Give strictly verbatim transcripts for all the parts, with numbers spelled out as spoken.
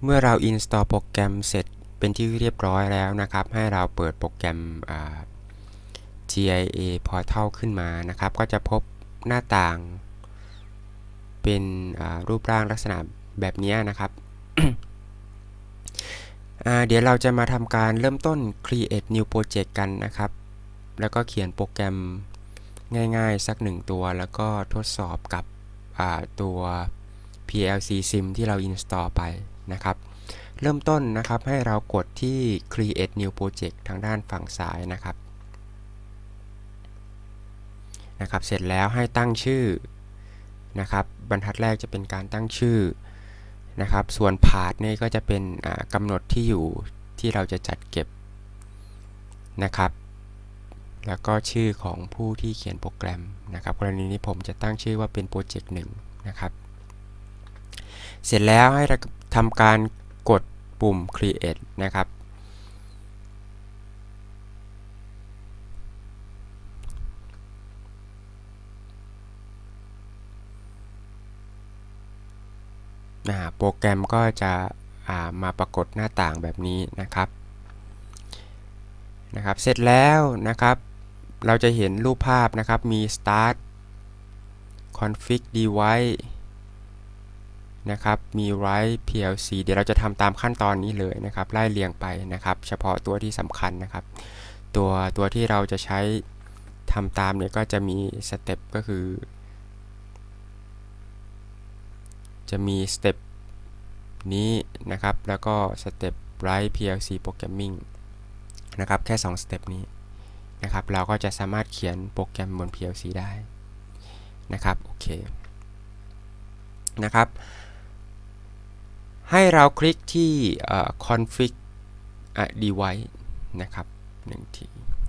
เมื่อเรา install โปรแกรมเสร็จเป็นที่เรียบร้อยแล้วนะครับให้เราเปิดโปรแกรม จี ไอ เอ Portal ขึ้นมานะครับก็จะพบหน้าต่างเป็นรูปร่างลักษณะแบบนี้นะครับ เดี๋ยวเราจะมาทำการเริ่มต้น create new project กันนะครับแล้วก็เขียนโปรแกรมง่ายๆสักหนึ่งตัวแล้วก็ทดสอบกับตัว พี แอล ซี Sim ที่เรา install ไปนะครับเริ่มต้นนะครับให้เรากดที่ create new project ทางด้านฝั่งซ้ายนะครับนะครับเสร็จแล้วให้ตั้งชื่อนะครับบรรทัดแรกจะเป็นการตั้งชื่อนะครับส่วนพาธนี่ก็จะเป็นกำหนดที่อยู่ที่เราจะจัดเก็บนะครับแล้วก็ชื่อของผู้ที่เขียนโปรแกรมนะครับกรณีนี้ผมจะตั้งชื่อว่าเป็นโปรเจกต์หนึ่งนะครับเสร็จแล้วให้เราทำการกดปุ่ม create นะครับโปรแกรมก็จะมาปรากฏหน้าต่างแบบนี้นะครับนะครับเสร็จแล้วนะครับเราจะเห็นรูปภาพนะครับมี start config device นะครับมี write พี แอล ซี เดี๋ยวเราจะทำตามขั้นตอนนี้เลยนะครับไล่เรียงไปนะครับเฉพาะตัวที่สำคัญนะครับตัวตัวที่เราจะใช้ทำตามเนี่ยก็จะมีสเต็ปก็คือจะมีสเต็ปนี้นะครับแล้วก็สเต็ป write พี แอล ซี programming นะครับแค่สองสเต็ปนี้นะครับเราก็จะสามารถเขียนโปรแกรมบน พี แอล ซี ได้นะครับโอเคนะครับให้เราคลิกที่ config device นะครับหนึ่งที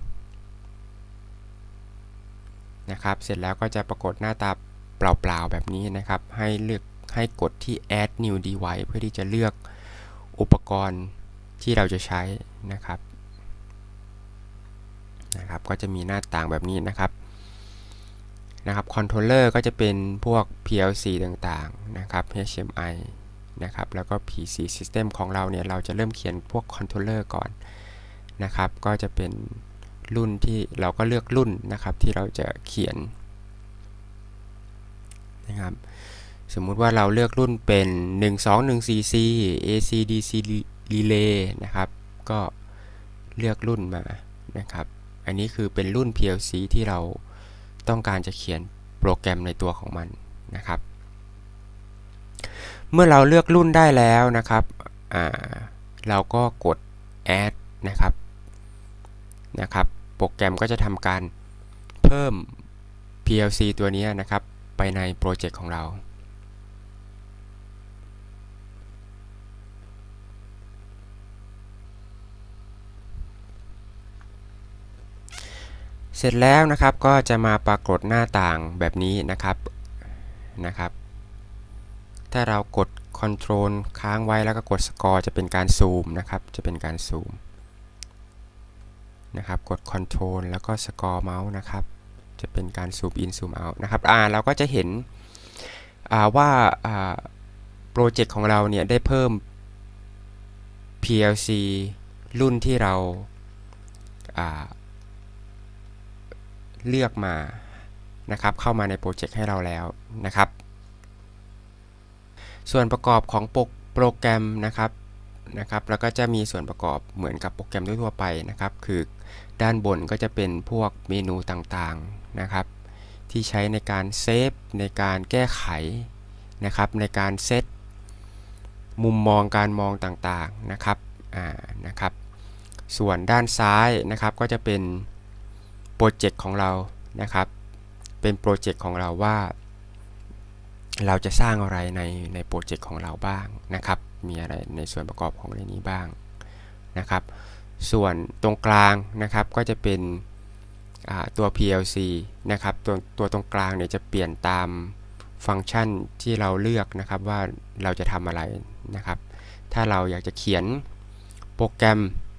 นะครับเสร็จแล้วก็จะปรากฏหน้าตาเปล่าๆแบบนี้นะครับให้เลือกให้กดที่ add new device เพื่อที่จะเลือกอุปกรณ์ที่เราจะใช้นะครับนะครับก็จะมีหน้าต่างแบบนี้นะครับนะครับคอนโทรลเลอร์ก็จะเป็นพวก พี แอล ซี ต่างๆนะครับ เอช เอ็ม ไอ นะครับแล้วก็ พี ซี System ของเราเนี่ยเราจะเริ่มเขียนพวกคอนโทรลเลอร์ก่อนนะครับก็จะเป็นรุ่นที่เราก็เลือกรุ่นนะครับที่เราจะเขียนนะครับสมมุติว่าเราเลือกรุ่นเป็น หนึ่ง สอง หนึ่ง สี่ ซี เอ ซี ดี ซี Relay นะครับก็เลือกรุ่นมานะครับอันนี้คือเป็นรุ่น พี แอล ซี ที่เราต้องการจะเขียนโปรแกรมในตัวของมันนะครับเมื่อเราเลือกรุ่นได้แล้วนะครับเราก็กด add นะครับนะครับโปรแกรมก็จะทำการเพิ่ม พี แอล ซี ตัวนี้นะครับไปในโปรเจกต์ของเราเสร็จแล้วนะครับก็จะมาปรากฏหน้าต่างแบบนี้นะครับนะครับถ้าเรากด Ctrl ค้างไว้แล้วก็กด Score จะเป็นการซูมนะครับจะเป็นการซูมนะครับกด Ctrl แล้วก็ Score เมาส์นะครับจะเป็นการซูมอินซูมเอาท์นะครับอ่าเราก็จะเห็นว่าโปรเจกต์ของเราเนี่ยได้เพิ่ม พี แอล ซี รุ่นที่เราเลือกมานะครับเข้ามาในโปรเจกต์ให้เราแล้วนะครับส่วนประกอบของโปรแกรมนะครับนะครับแล้วก็จะมีส่วนประกอบเหมือนกับโปรแกรมทั่วไปนะครับคือด้านบนก็จะเป็นพวกเมนูต่างๆนะครับที่ใช้ในการเซฟในการแก้ไขนะครับในการเซตมุมมองการมองต่างๆนะครับอ่านะครับส่วนด้านซ้ายนะครับก็จะเป็นโปรเจกต์ของเรานะครับเป็นโปรเจกต์ของเราว่าเราจะสร้างอะไรในในโปรเจกต์ของเราบ้างนะครับมีอะไรในส่วนประกอบของในนี้บ้างนะครับส่วนตรงกลางนะครับก็จะเป็นตัว พี แอล ซี นะครับตัวตัวตรงกลางเนี่ยจะเปลี่ยนตามฟังก์ชันที่เราเลือกนะครับว่าเราจะทำอะไรนะครับถ้าเราอยากจะเขียนโปรแกรม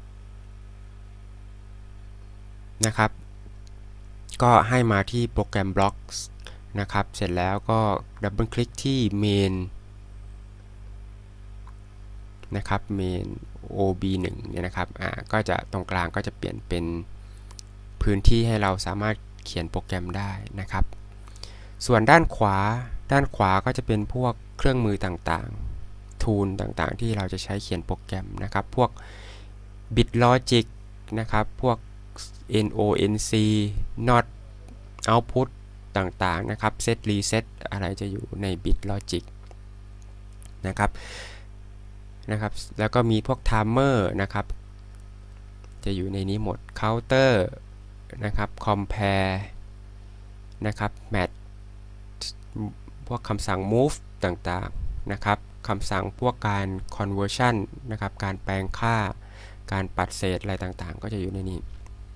นะครับก็ให้มาที่โปรแกรม Blocks นะครับเสร็จแล้วก็ดับเบิลคลิกที่ Main นะครับ main โอ บี หนึ่ง เนี่ยนะครับอ่าก็จะตรงกลางก็จะเปลี่ยนเป็นพื้นที่ให้เราสามารถเขียนโปรแกรมได้นะครับส่วนด้านขวาด้านขวาก็จะเป็นพวกเครื่องมือต่างๆ tool ต่างๆที่เราจะใช้เขียนโปรแกรมนะครับพวก BitLogic นะครับพวก เอ็น โอ เอ็น ซี not output ต่างๆนะครับ set reset อะไรจะอยู่ใน BitLogic นะครับนะครับแล้วก็มีพวก timer นะครับจะอยู่ในนี้หมด counter นะครับ compare นะครับ match พวกคำสั่ง move ต่างๆนะครับคำสั่งพวกการ conversion นะครับการแปลงค่าการปัดเศษอะไรต่างๆก็จะอยู่ในนี้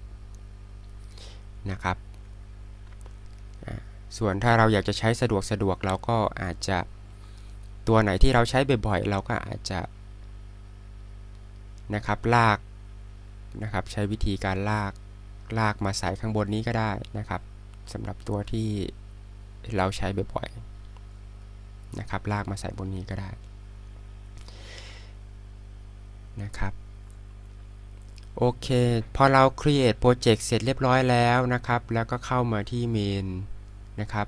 นะครับส่วนถ้าเราอยากจะใช้สะดวกสะดวกเราก็อาจจะตัวไหนที่เราใช้บ่อยๆเราก็อาจจะนะครับลากนะครับใช้วิธีการลากลากมาใส่ข้างบนนี้ก็ได้นะครับสำหรับตัวที่เราใช้บ่อยๆนะครับลากมาใส่บนนี้ก็ได้นะครับโอเคพอเรา create project เสร็จเรียบร้อยแล้วนะครับแล้วก็เข้ามาที่ main นะครับ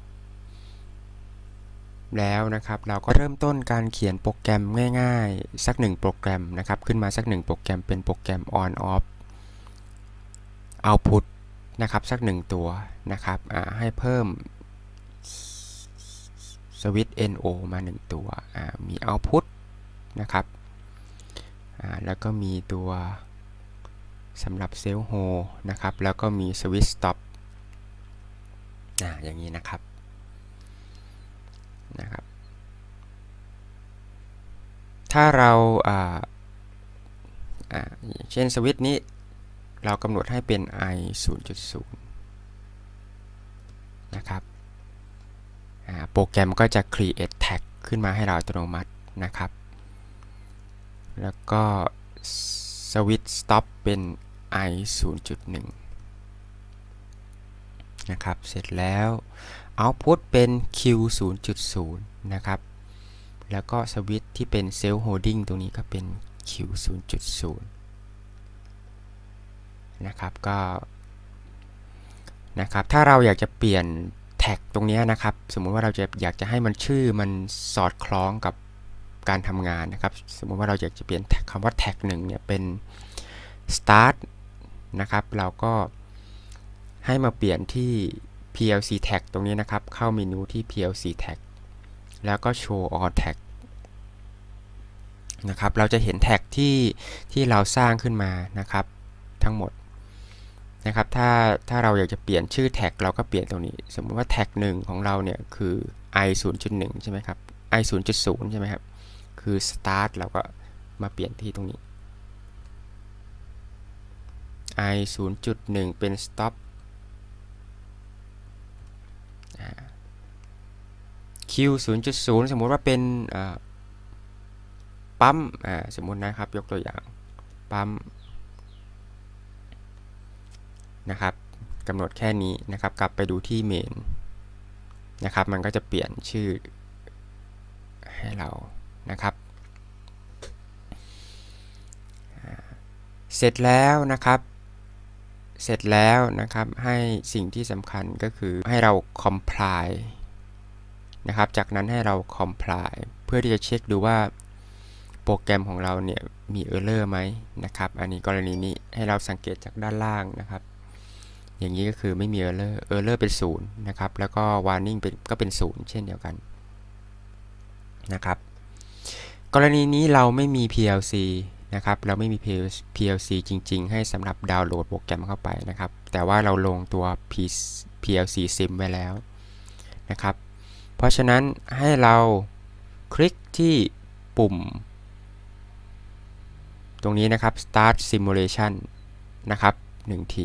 แล้วนะครับเราก็เริ่มต้นการเขียนโปรแกรมง่ายๆสักหนึ่งโปรแกรมนะครับขึ้นมาสักหนึ่งโปรแกรมเป็นโปรแกรม on off output นะครับสักหนึ่งตัวนะครับให้เพิ่มสวิตช์ เอ็น โอ มาหนึ่งตัวมี output นะครับแล้วก็มีตัวสำหรับเซลล์โฮนะครับแล้วก็มีสวิตช์ stop อย่างนี้นะครับนะครับถ้าเราเช่นสวิตช์นี้เรากำหนดให้เป็น i ศูนย์จุดศูนย์ นะครับโปรแกรมก็จะ create tag ขึ้นมาให้เราอัตโนมัตินะครับแล้วก็สวิตช์ stop เป็น i ศูนย์จุดหนึ่ง นะครับเสร็จแล้ว output เป็น q ศูนย์จุดศูนย์ นะครับแล้วก็สวิตช์ที่เป็น self holding ตรงนี้ก็เป็น q ศูนย์จุดศูนย์ นะครับก็นะครับถ้าเราอยากจะเปลี่ยนแท็กตรงนี้นะครับสมมุติว่าเราจะอยากจะให้มันชื่อมันสอดคล้องกับการทำงานนะครับสมมุติว่าเราอยากจะเปลี่ยนคำว่าแท็กหนึ่งเนี่ยเป็น start นะครับเราก็ให้มาเปลี่ยนที่ พี แอล ซี tag ตรงนี้นะครับเข้าเมนูที่ พี แอล ซี tag แล้วก็ show all tag นะครับเราจะเห็นแท็กที่ที่เราสร้างขึ้นมานะครับทั้งหมดนะครับถ้าถ้าเราอยากจะเปลี่ยนชื่อแท็กเราก็เปลี่ยนตรงนี้สมมติว่าแท็กหนึ่งของเราเนี่ยคือ i ศูนย์จุดหนึ่ง ใช่ไหมครับ i ศูนย์จุดศูนย์ ใช่ไหมครับคือ start เราก็มาเปลี่ยนที่ตรงนี้ i ศูนย์จุดหนึ่ง เป็น stop q ศูนย์จุดศูนย์ สมมุติว่าเป็นปั๊มสมมุตินะครับยกตัวอย่างปั๊มนะครับกำหนดแค่นี้นะครับกลับไปดูที่เมนนะครับมันก็จะเปลี่ยนชื่อให้เรานะครับเสร็จแล้วนะครับเสร็จแล้วนะครับให้สิ่งที่สำคัญก็คือให้เรา compile นะครับจากนั้นให้เรา compile เพื่อที่จะเช็คดูว่าโปรแกรมของเราเนี่ยมี error ไหมนะครับอันนี้กรณีนี้ให้เราสังเกตจากด้านล่างนะครับอย่างนี้ก็คือไม่มี error error เป็นศูนย์นะครับแล้วก็ warning เป็นก็เป็นศูนย์เช่นเดียวกันนะครับกรณีนี้เราไม่มี พี แอล ซี นะครับเราไม่มี พี แอล ซี จริงๆให้สำหรับดาวน์โหลดโปรแกรมเข้าไปนะครับแต่ว่าเราลงตัว พี แอล ซี sim ไว้แล้วนะครับเพราะฉะนั้นให้เราคลิกที่ปุ่มตรงนี้นะครับ start simulation นะครับหนึ่งที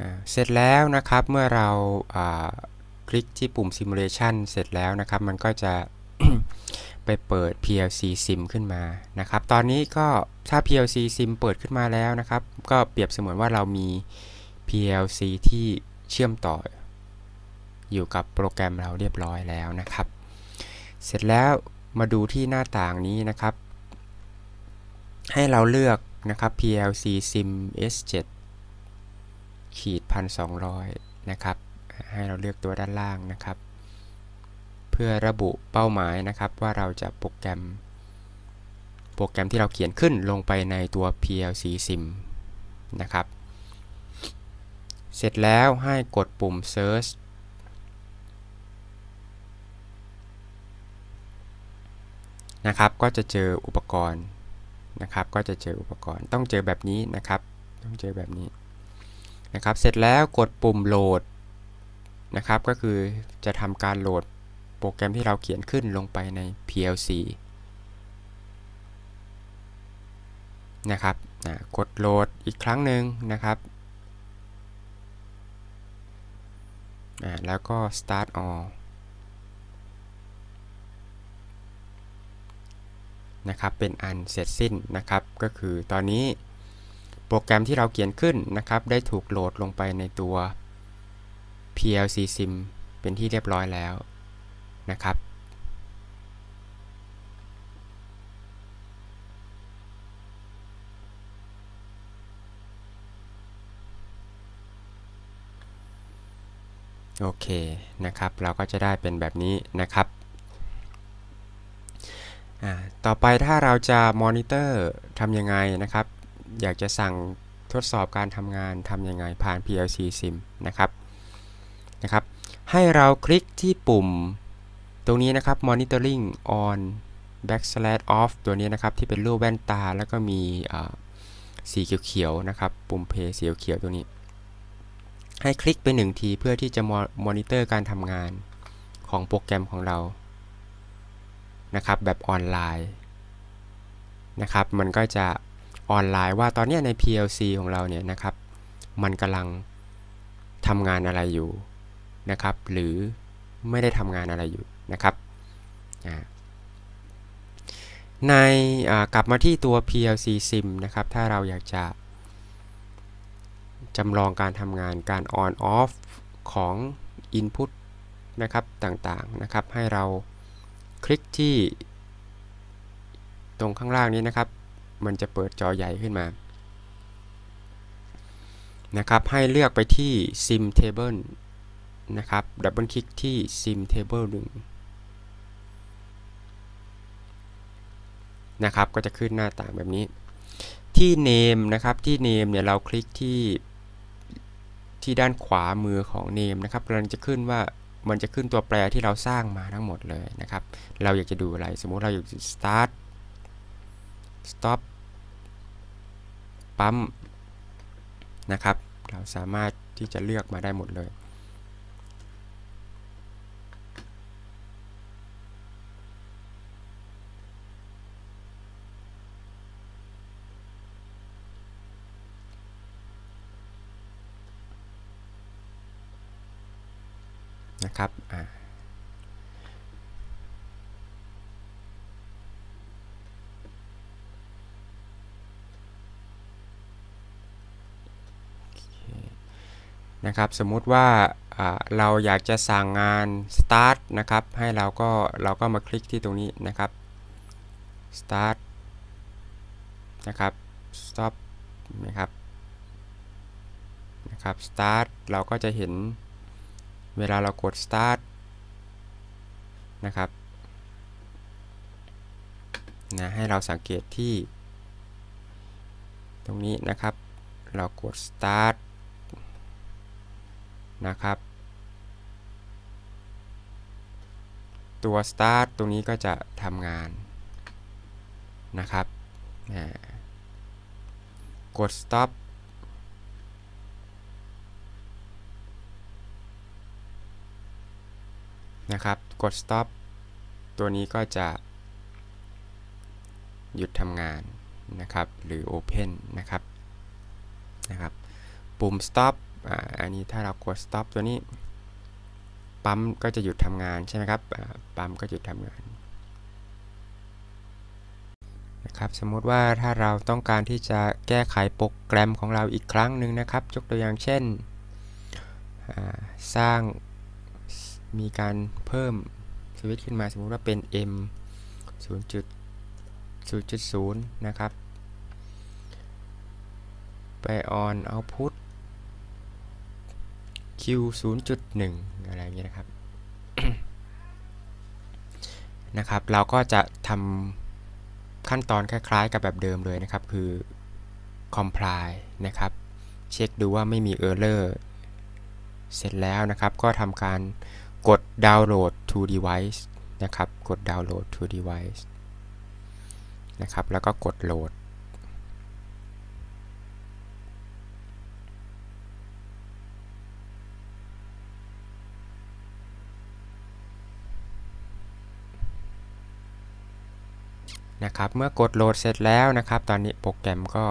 เสร็จแล้วนะครับเมื่อเราคลิกที่ปุ่ม Simulation เสร็จแล้วนะครับมันก็จะ ไปเปิด พี แอล ซี Sim ขึ้นมานะครับตอนนี้ก็ถ้า พี แอล ซี Sim เปิดขึ้นมาแล้วนะครับก็เปรียบเสมือนว่าเรามี พี แอล ซี ที่เชื่อมต่ออยู่กับโปรแกรมเราเรียบร้อยแล้วนะครับเสร็จแล้วมาดูที่หน้าต่างนี้นะครับให้เราเลือกนะครับ พี แอล ซี Sim เอส เจ็ด ขีด หนึ่งพันสองร้อย นะครับให้เราเลือกตัวด้านล่างนะครับเพื่อระบุเป้าหมายนะครับว่าเราจะโปรแกรมโปรแกรมที่เราเขียนขึ้นลงไปในตัว พี แอล ซี Sim นะครับเสร็จแล้วให้กดปุ่ม Search นะครับก็จะเจออุปกรณ์นะครับก็จะเจออุปกรณ์ต้องเจอแบบนี้นะครับต้องเจอแบบนี้นะครับเสร็จแล้วกดปุ่มโหลดนะครับก็คือจะทำการโหลดโปรแกรมที่เราเขียนขึ้นลงไปใน พี แอล ซี นะครับกดโหลดอีกครั้งหนึ่งนะครับแล้วก็ start all นะครับเป็นอันเสร็จสิ้นนะครับก็คือตอนนี้โปรแกรมที่เราเขียนขึ้นนะครับได้ถูกโหลดลงไปในตัว พี แอล ซี Sim เป็นที่เรียบร้อยแล้วนะครับโอเคนะครับเราก็จะได้เป็นแบบนี้นะครับต่อไปถ้าเราจะมอนิเตอร์ทำยังไงนะครับอยากจะสั่งทดสอบการทำงานทำยังไงผ่าน พี แอล ซี Sim นะครับนะครับให้เราคลิกที่ปุ่มตรงนี้นะครับ monitoring on backslash off ตัวนี้นะครับที่เป็นรูปแว่นตาแล้วก็มีสีเขียวๆนะครับปุ่ม play สีเขียวตัวนี้ให้คลิกไปหนึ่งทีเพื่อที่จะมอนิเตอร์การทำงานของโปรแกรมของเรานะครับแบบออนไลน์นะครับมันก็จะออนไลน์ว่าตอนนี้ใน พี แอล ซี ของเราเนี่ยนะครับมันกำลังทำงานอะไรอยู่นะครับหรือไม่ได้ทำงานอะไรอยู่นะครับในกลับมาที่ตัว พี แอล ซี Sim นะครับถ้าเราอยากจะจำลองการทำงานการ on off ของ input นะครับต่างๆนะครับให้เราคลิกที่ตรงข้างล่างนี้นะครับมันจะเปิดจอใหญ่ขึ้นมานะครับให้เลือกไปที่ Sim Table นะครับดับเบิลคลิกที่ Sim Table หนึ่งนะครับก็จะขึ้นหน้าต่างแบบนี้ที่ Name นะครับที่ Name เนี่ยเราคลิกที่ที่ด้านขวามือของ Name นะครับกำลังจะขึ้นว่ามันจะขึ้นตัวแปรที่เราสร้างมาทั้งหมดเลยนะครับเราอยากจะดูอะไรสมมุติเราอยากจะ start stop ปั๊มนะครับเราสามารถที่จะเลือกมาได้หมดเลยนะครับอ่านะครับสมมุติว่าเราอยากจะสั่งงาน start นะครับให้เราก็เราก็มาคลิกที่ตรงนี้นะครับ start นะครับ stop นะครับนะครับ start เราก็จะเห็นเวลาเรากด start นะครับนะให้เราสังเกตที่ตรงนี้นะครับเรากด start นะครับตัว start ตรงนี้ก็จะทำงานนะครับกด stop นะครับกด stop ตัวนี้ก็จะหยุดทำงานนะครับหรือ open นะครับนะครับปุ่ม stop อ่าอันนี้ถ้าเรากด stop ตัวนี้ปั๊มก็จะหยุดทำงานใช่ไหมครับปั๊มก็หยุดทำงานนะครับสมมุติว่าถ้าเราต้องการที่จะแก้ไขโปรแกรมของเราอีกครั้งหนึ่งนะครับยกตัวอย่างเช่นสร้างมีการเพิ่มสวิตช์ขึ้นมาสมมุติว่าเป็น M ศูนย์จุดศูนย์ นะครับไป on output Q ศูนย์จุดหนึ่ง อะไรอย่างเงี้ยนะครับ นะครับเราก็จะทำขั้นตอนคล้ายๆกับแบบเดิมเลยนะครับคือ comply นะครับเช็คดูว่าไม่มี error เสร็จแล้วนะครับก็ทำการกด download to device นะครับกด download to device นะครับแล้วก็กดโหลดนะครับเมื่อกดโหลดเสร็จแล้วนะครับตอนนี้โปรแกรมก็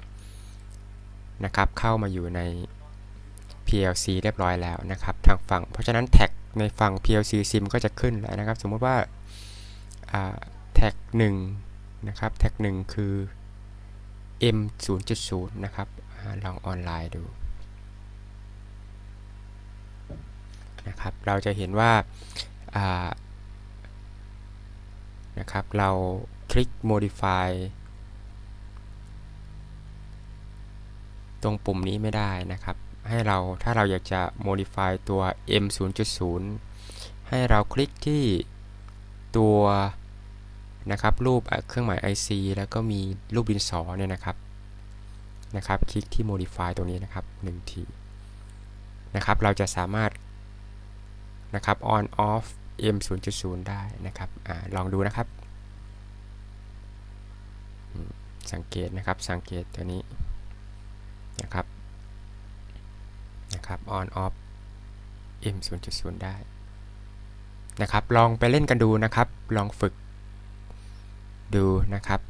นะครับเข้ามาอยู่ใน พี แอล ซี เรียบร้อยแล้วนะครับทางฝั่งเพราะฉะนั้นแท็กในฝั่ง พี แอล ซี ซิม ก็จะขึ้นแล้วนะครับสมมติว่าแท็กหนึ่งนะครับแท็กหนึ่งคือ M ศูนย์จุดศูนย์ นะครับลองออนไลน์ดูนะครับเราจะเห็นว่านะครับเราคลิก modify ตรงปุ่มนี้ไม่ได้นะครับให้เราถ้าเราอยากจะ modify ตัว M ศูนย์จุดศูนย์ ให้เราคลิกที่ตัวนะครับรูปเครื่องหมาย ไอ ซี แล้วก็มีรูปดินสอเนี่ยนะครับนะครับคลิกที่ modify ตรงนี้นะครับหนึ่งทีนะครับเราจะสามารถนะครับ on off M ศูนย์จุดศูนย์ ได้นะครับอ่าลองดูนะครับสังเกตนะครับสังเกตตัวนี้นะครับนะครับ on off M ศูนย์จุดศูนย์ ได้นะครับลองไปเล่นกันดูนะครับลองฝึกดูนะครับ